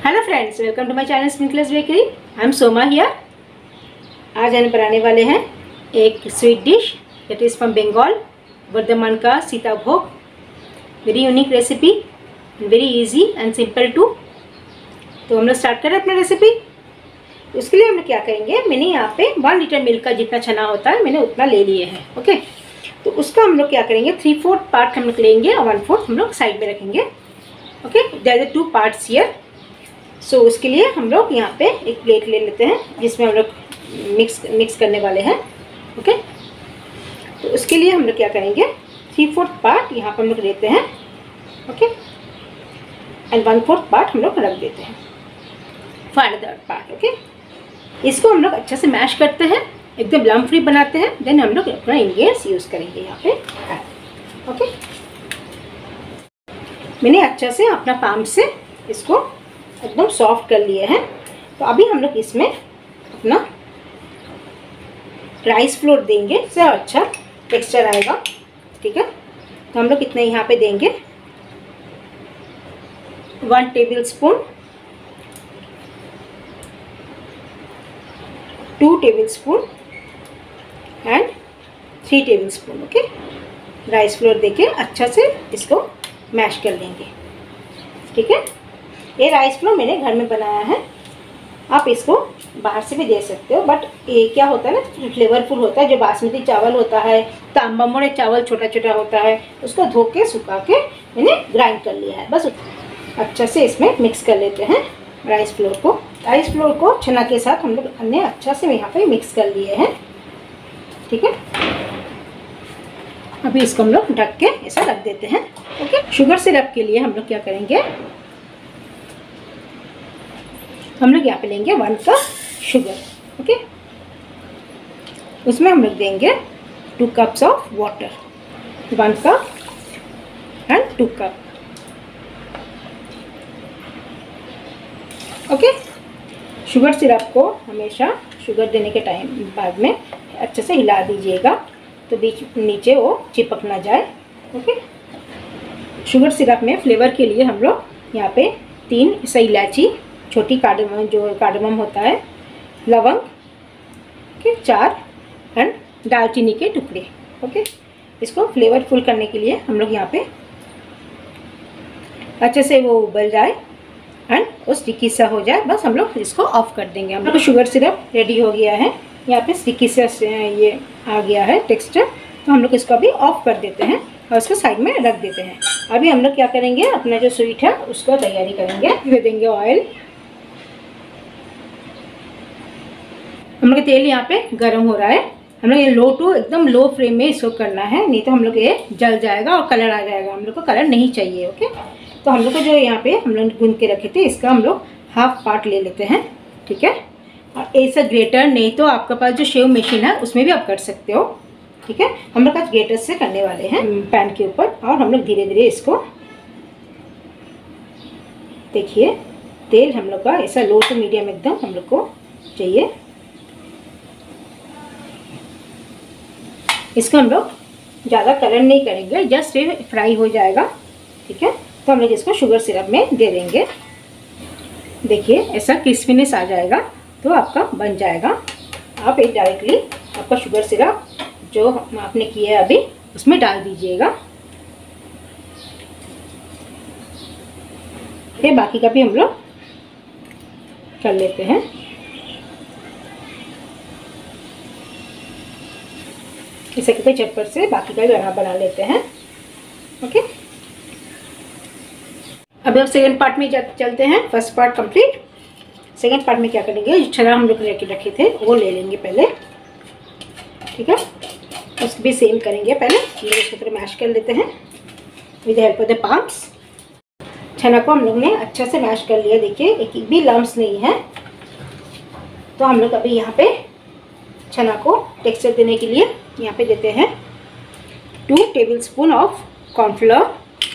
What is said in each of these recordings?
Hello friends, welcome to my channel sprinklers bakery. I am Soma here. आज हम बनाने वाले हैं एक sweet dish that is from Bengal, Bardhaman का Sitabhog. Very unique recipe, very easy and simple too. तो हम लोग स्टार्ट करें अपना रेसिपी। उसके लिए हम लोग क्या करेंगे, मैंने यहाँ पे 1 लीटर मिल्क का जितना छना होता है मैंने उतना ले लिए हैं। ओके, तो उसका हम लोग क्या करेंगे, 3/4 पार्ट हम लोग लेंगे और 1/4 हम लोग साइड में रखेंगे। Okay, there are 2 parts here. So उसके लिए हम लोग यहाँ पे एक प्लेट ले लेते हैं जिसमें हम लोग मिक्स करने वाले हैं। ओके, तो उसके लिए हम लोग क्या करेंगे, 3/4 पार्ट यहाँ पर हम लोग लेते हैं। ओके, एंड 1/4 पार्ट हम लोग रख देते हैं फॉर अनदर पार्ट। ओके, इसको हम लोग अच्छा से मैश करते हैं, एकदम लम्प फ्री बनाते हैं। देन हम लोग अपना इंग्रेडिएंट्स यूज़ करेंगे यहाँ पे। ओके, मैंने अच्छा से अपना पाम से इसको एकदम सॉफ्ट कर लिए हैं। तो अभी हम लोग इसमें अपना राइस फ्लोर देंगे, इससे अच्छा टेक्सचर आएगा। ठीक है, तो हम लोग कितने यहाँ पे देंगे, 1 tablespoon, 2 tablespoon and 3 tablespoon. Okay, rice flour देके अच्छा से इसको मैश कर लेंगे। ठीक है, ये राइस फ्लोर मैंने घर में बनाया है, आप इसको बाहर से भी दे सकते हो। बट ये क्या होता है ना, फ्लेवरफुल होता है। जो बासमती चावल होता है, तांबा मोड़े चावल छोटा छोटा होता है, उसको धो के सुखा के मैंने ग्राइंड कर लिया है। बस अच्छा से इसमें मिक्स कर लेते हैं राइस फ्लोर को। राइस फ्लोर को चना के साथ हम लोग अन्य अच्छा से यहाँ पे मिक्स कर लिए हैं। ठीक है, अभी इसको हम लोग ढक के ऐसा रख देते हैं। ओके, शुगर सिरप के लिए हम लोग क्या करेंगे, हम लोग यहाँ पे लेंगे 1 कप शुगर। ओके, उसमें हम लोग देंगे 2 cups of water, 1 cup and 2 cup. Okay, sugar syrup को हमेशा शुगर देने के टाइम बाद में अच्छे से हिला दीजिएगा, तो बीच नीचे वो चिपक ना जाए। ओके, शुगर सिरप में फ्लेवर के लिए हम लोग यहाँ पे 3 इलायची, छोटी कार्डमम होता है, लवंग के 4 एंड दालचीनी के टुकड़े। ओके, इसको फ्लेवरफुल करने के लिए हम लोग यहाँ पे अच्छे से वो उबल जाए एंड वो स्टिकी सा हो जाए, बस हम लोग इसको ऑफ कर देंगे। हम लोग शुगर सिरप रेडी हो गया है, यहाँ पे स्टिकी सा ये आ गया है टेक्सचर। तो हम लोग इसको अभी ऑफ कर देते हैं और उसको साइड में रख देते हैं। अभी हम लोग क्या करेंगे, अपना जो स्वीट है उसको तैयारी करेंगे। दे देंगे ऑयल। हम लोग तेल यहाँ पे गर्म हो रहा है। हम लोग ये लो टू एकदम लो फ्लेम में इसको करना है, नहीं तो हम लोग ये जल जाएगा और कलर आ जाएगा। हम लोग को कलर नहीं चाहिए। ओके, तो हम लोग को जो यहाँ पे हम लोग गूंद के रखे थे, इसका हम लोग हाफ पार्ट ले लेते हैं। ठीक है, और ऐसा ग्रेटर नहीं तो आपके पास जो शेव मशीन है उसमें भी आप कर सकते हो। ठीक है, हम लोग आज ग्रेटर से करने वाले हैं पैन के ऊपर। और हम लोग धीरे धीरे इसको, देखिए तेल हम लोग का ऐसा लो टू मीडियम एकदम हम लोग को चाहिए। इसको हम लोग ज़्यादा कलर नहीं करेंगे, जस्ट ये फ्राई हो जाएगा। ठीक है, तो हम लोग इसको शुगर सिरप में दे देंगे। देखिए ऐसा क्रिस्पीनेस आ जाएगा तो आपका बन जाएगा। आप एक डायरेक्टली आपका शुगर सिरप जो आपने किया है अभी उसमें डाल दीजिएगा। फिर बाकी का भी हम लोग कर लेते हैं। इसे कितने चटपट से बाकी का भी बना लेते हैं। ओके, अब सेकंड पार्ट में चलते हैं। First part complete. Second part में क्या करेंगे, जो छना हम लोग लेके रखे थे वो ले लेंगे पहले। ठीक है, उसको भी सेम करेंगे। पहले हम लोग इसको थोड़ा मैश कर लेते हैं with help of the palms. छना को हम लोग ने अच्छा से मैश कर लिया। देखिए एक भी लम्स नहीं है। तो हम लोग अभी यहाँ पे छना को टेक्सचर देने के लिए यहाँ पे देते हैं 2 tablespoon of cornflour.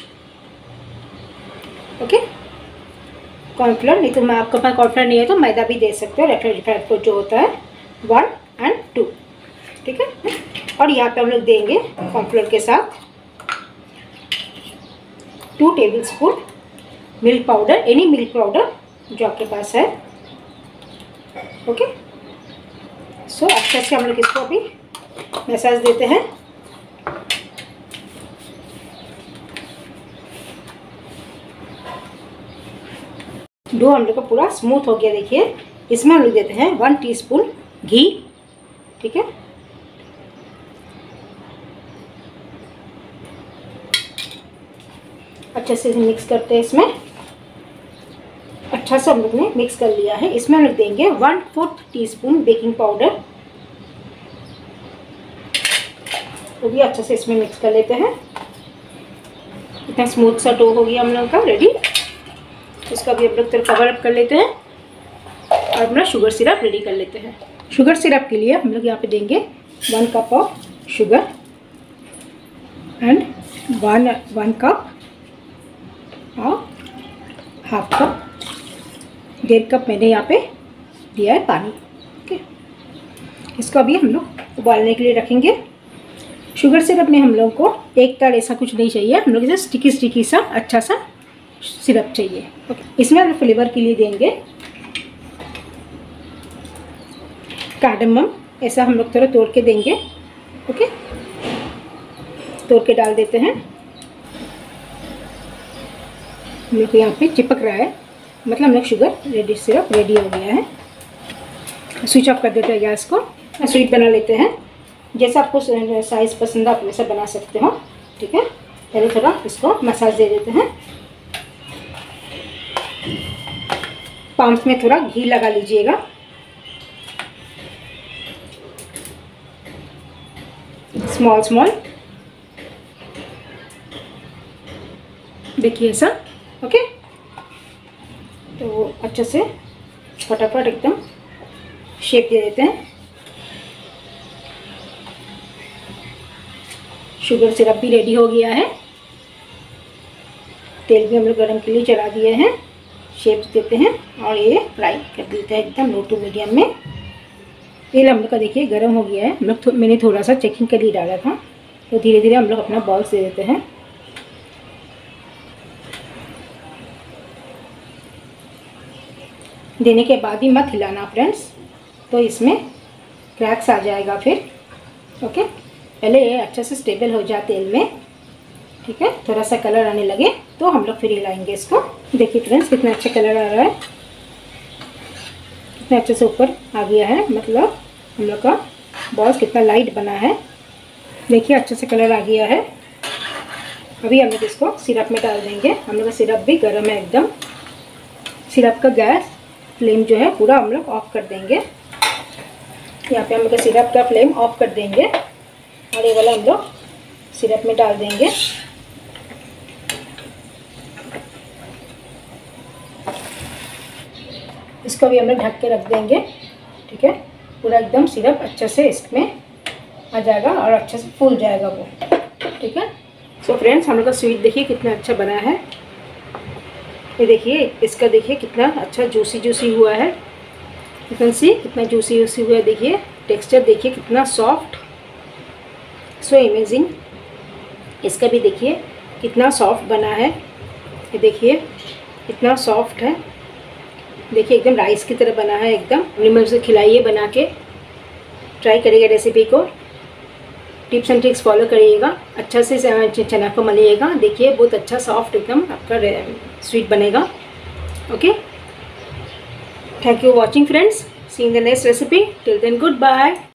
Okay, cornflour नहीं तो मैं आपके पास कॉर्नफ्लोर नहीं है तो मैदा भी दे सकते हो, रिफाइंड फ्लोर जो होता है 1 एंड 2। ठीक है, और यहाँ पे हम लोग देंगे कॉर्नफ्लोर के साथ 2 tablespoon milk powder, any milk powder जो आपके पास है। ओके, सो अच्छे से हम लोग इसको अभी मसाज देते हैं। डो हम लोग का पूरा स्मूथ हो गया। देखिए, इसमें हम लोग देते हैं 1 टीस्पून घी। ठीक है, अच्छे से मिक्स करते हैं। इसमें अच्छा से हम लोग ने मिक्स कर लिया है। इसमें हम लोग देंगे 1/4 टीस्पून बेकिंग पाउडर। वो भी अच्छे से इसमें मिक्स कर लेते हैं। इतना स्मूथ सा डो हो गया हम लोग का रेडी। इसका भी हम लोग कवर अप कर लेते हैं और अपना शुगर सिरप रेडी कर लेते हैं। शुगर सिरप के लिए हम लोग यहाँ पे देंगे 1 cup of sugar and 1 cup और हाफ कप, 1.5 कप मैंने यहाँ पे दिया है पानी। ओके, इसको अभी हम लोग उबालने के लिए रखेंगे। शुगर सिरप में हम लोग को एक तार ऐसा कुछ नहीं चाहिए, हम लोग जैसे स्टिकी स्टिकी सा अच्छा सा सिरप चाहिए। ओके, इसमें हम फ्लेवर के लिए देंगे कार्डमम। ऐसा हम लोग थोड़ा तोड़ के देंगे। ओके, तोड़ के डाल देते हैं। हम लोग यहाँ पे चिपक रहा है, मतलब हम लोग शुगर रेडी, सिरप रेडी हो गया है। स्विच ऑफ कर देते हैं गैस को। स्वीट बना लेते हैं। जैसा आपको साइज़ पसंद है आप वैसा बना सकते हो। ठीक है, पहले थोड़ा इसको मसाज दे देते हैं। पाम्स में थोड़ा घी लगा लीजिएगा। स्मॉल स्मॉल, देखिए ऐसा। ओके, तो अच्छे से फटाफट एकदम शेप दे देते हैं। शुगर सिरप भी रेडी हो गया है। तेल भी हम लोग गरम के लिए चला दिए हैं। शेप देते हैं और ये फ्राई कर देते हैं एकदम लो टू मीडियम में। तेल हम लोग का देखिए गरम हो गया है। हम लोग मैंने थोड़ा सा चेकिंग के लिए डाला था, तो धीरे धीरे हम लोग अपना बॉल्स दे देते हैं। देने के बाद ही मत हिलाना फ्रेंड्स, तो इसमें क्रैक्स आ जाएगा फिर। ओके, पहले ये अच्छा से स्टेबल हो जाए तेल में। ठीक है, थोड़ा सा कलर आने लगे तो हम लोग फिर हिलाएंगे इसको। देखिए फ्रेंड्स, कितना अच्छा कलर आ रहा है, कितना अच्छे से ऊपर आ गया है। मतलब हम लोग का बॉल्स कितना लाइट बना है। देखिए अच्छे से कलर आ गया है। अभी हम लोग इसको सिरप में डाल देंगे। हम लोग का सिरप भी गर्म है एकदम। सिरप का गैस फ्लेम जो है पूरा हम लोग ऑफ कर देंगे। यहाँ पे हम लोग सिरप का फ्लेम ऑफ कर देंगे और ये वाला हम लोग सिरप में डाल देंगे। इसको भी हम लोग ढक के रख देंगे। ठीक है, पूरा एकदम सिरप अच्छे से इसमें आ जाएगा और अच्छे से फूल जाएगा वो। ठीक है, सो फ्रेंड्स, हम लोग का स्वीट देखिए कितना अच्छा बना है। ये देखिए, इसका देखिए कितना अच्छा जूसी जूसी हुआ है। कितना जूसी जूसी हुआ है। देखिए टेक्सचर देखिए कितना सॉफ्ट, सो अमेजिंग। इसका भी देखिए कितना सॉफ्ट बना है। ये देखिए कितना सॉफ्ट है। देखिए एकदम राइस की तरह बना है एकदम। निमक से खिलाइए बना के, ट्राई करिएगा रेसिपी को। टिप्स एंड ट्रिक्स फॉलो करिएगा। अच्छा से चना को मलिएगा। देखिए बहुत अच्छा सॉफ्ट एकदम आपका स्वीट बनेगा। Okay, thank you watching friends. See in the next recipe. Till then good bye.